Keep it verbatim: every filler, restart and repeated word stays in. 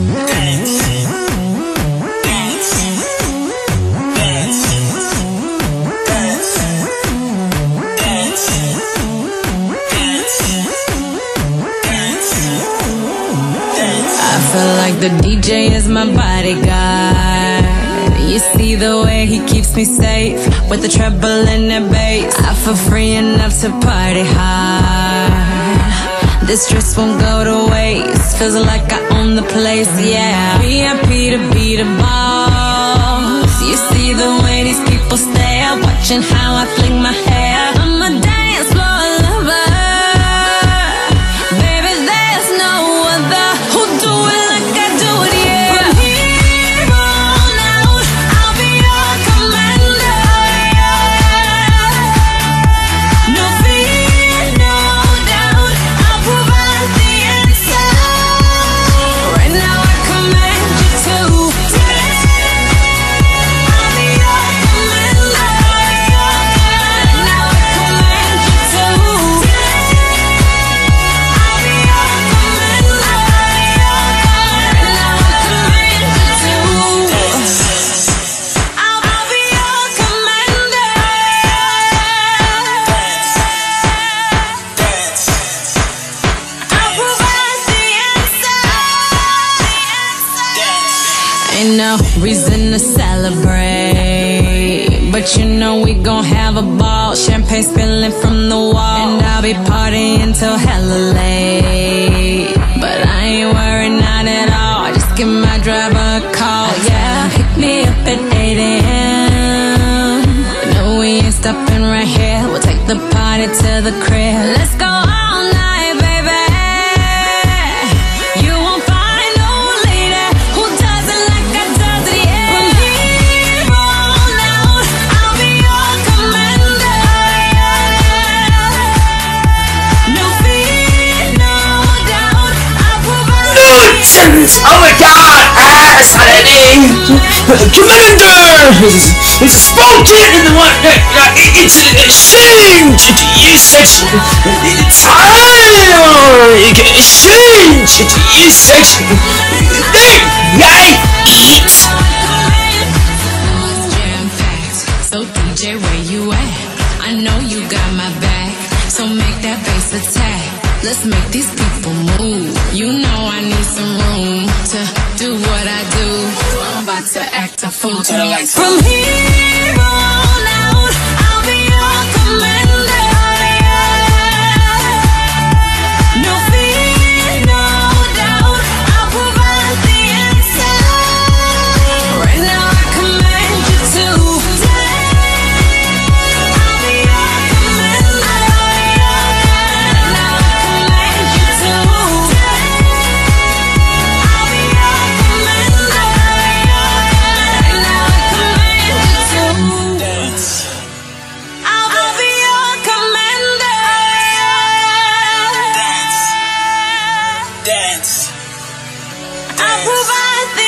I feel like the D J is my bodyguard. You see the way he keeps me safe with the treble and the bass. I feel free enough to party hard. This dress won't go to waste. Feels like I own the place, yeah. V I P to be the boss. You see the way these people stare, watching how I fling my hair. I'm a dance floor lover. Baby, there's no other who do it like I do it, yeah. From here on out, I'll be your commander. No fear, no doubt, I'll provide the answer. Right now I command you to dance. I'll be your commander. Right now I command you to dance. I'll be your commander. Right now I command you to dance. I'll be your commander. I'll provide the answer. Ain't no reason to celebrate, but you know we gon' have a ball. Champagne spilling from the wall, and I'll be partying till hella late. But I ain't worried, not at all. Just give my driver a call, yeah. Pick me up at eight A M No, we ain't stopping right here. We'll take the party to the crib. Let's go all night, baby. You won't find no lady who does it like I does it, yeah. From here on out, I'll be your commander. No fear, no doubt, I'll provide the Nonsense! Oh my god! Ah, Saturday! Commander! It's spoken in the one. It's a shame to use such. Time! Shame to use such. Thing! I eat! jam-packed. So D J, where you at? I know you got my back. So make that bass attack. Let's make these people move. You know I need some room to do what I do. I'm about to act a fool to the lights. From here on out, I'll be your commander. No fear, no doubt, I'll provide the answer. Right now I command you to dance. I'll be your commander. Right now I command you to dance. I'll be your commander. Right now I command you to dance. I'll be your commander. Dance. Dance. I'll provide the